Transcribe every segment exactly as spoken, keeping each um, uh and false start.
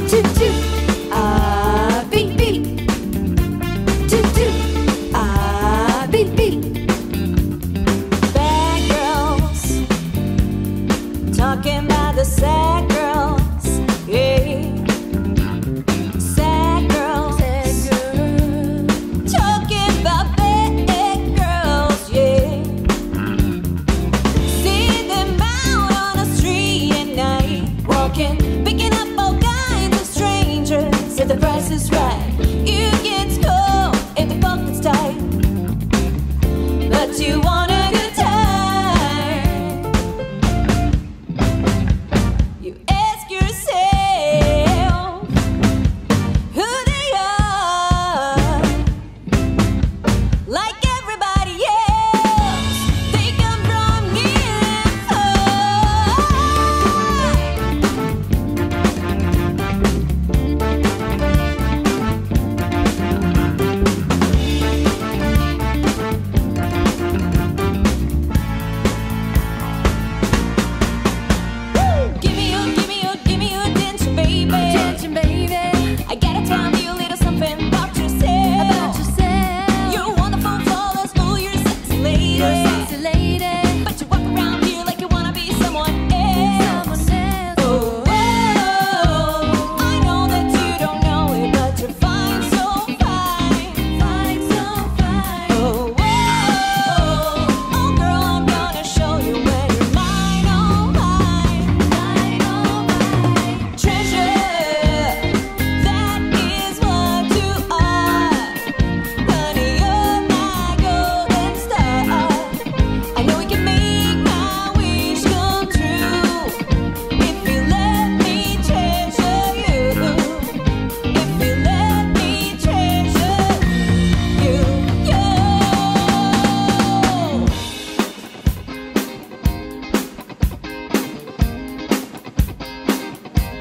toot toot, ah beep beep, toot toot, ah beep beep. Bad girls talking about the sad girls, yeah. Sad girls, sad girls talking about bad girls, yeah. See them out on the street at night, walking, picking up all kinds of strangers. If the price is right, you get cold if the pocket's tight, but you want a good time. You ask yourself who they are. Like everybody else, they come from info. Give me your, give me your, give me your attention, baby. Attention, baby. I gotta tell you a little something about yourself. About yourself. You're wonderful, flawless, oh, you're a sexy lady. You're a sexy lady. But you walk around here like you wanna be someone else. Someone else. Oh, oh, I know that you don't know it, but you're fine, so fine. Fine, so fine. Oh, oh, oh, girl, I'm gonna show you when you're mine, oh, mine. Mine, oh mine. Treasure, that is what you are. Honey, you're my golden star. I know we can make my wish come true if you let me treasure you. If you let me treasure you, you.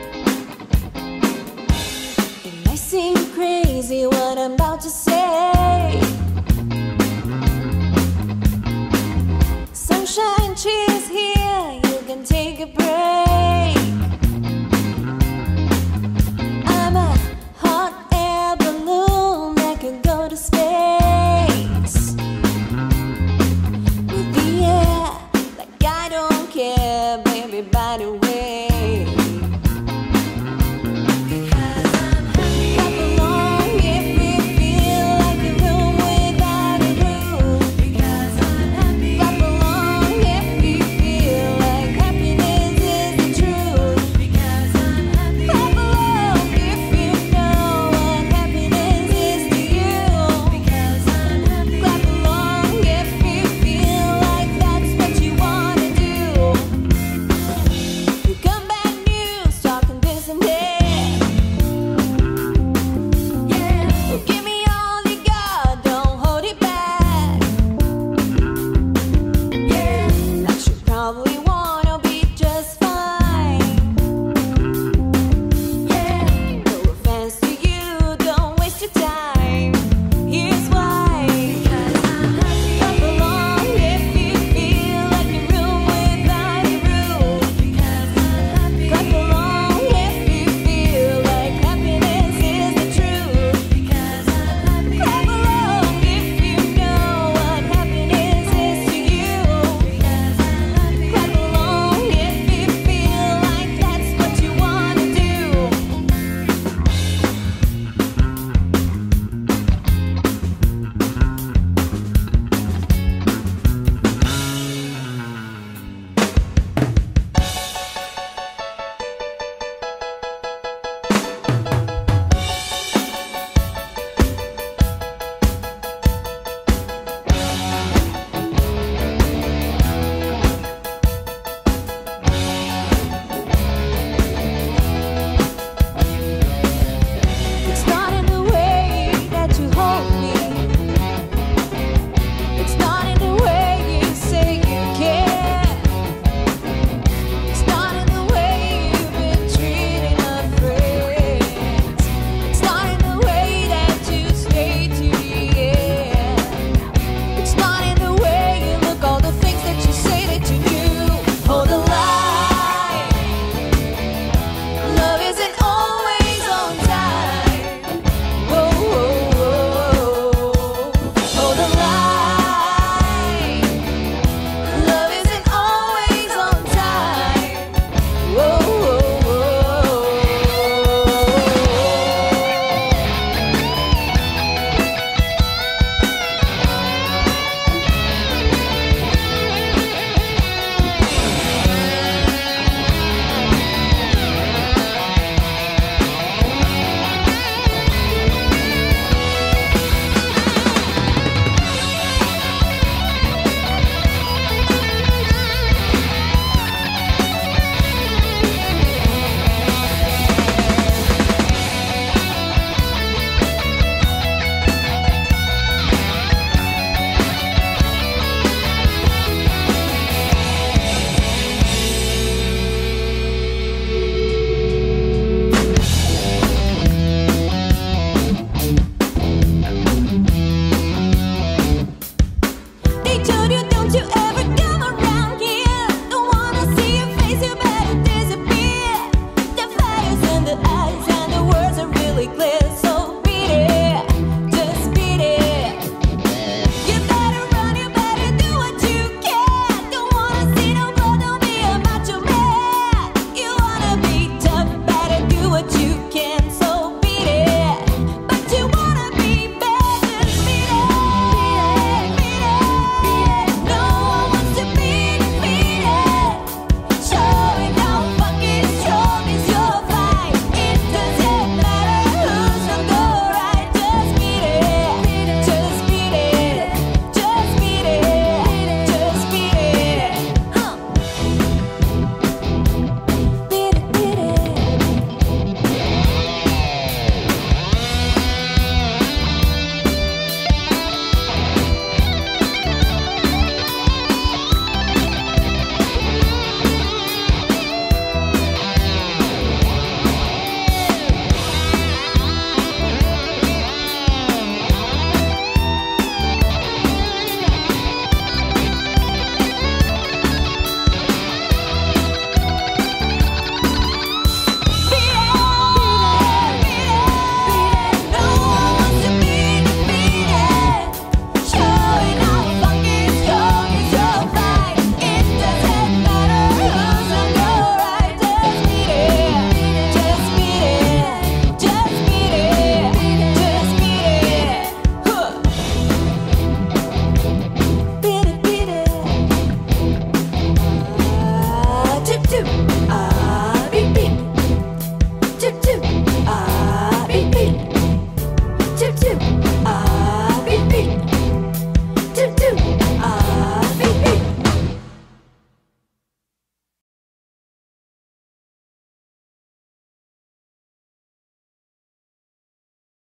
It might seem crazy what I'm about to say.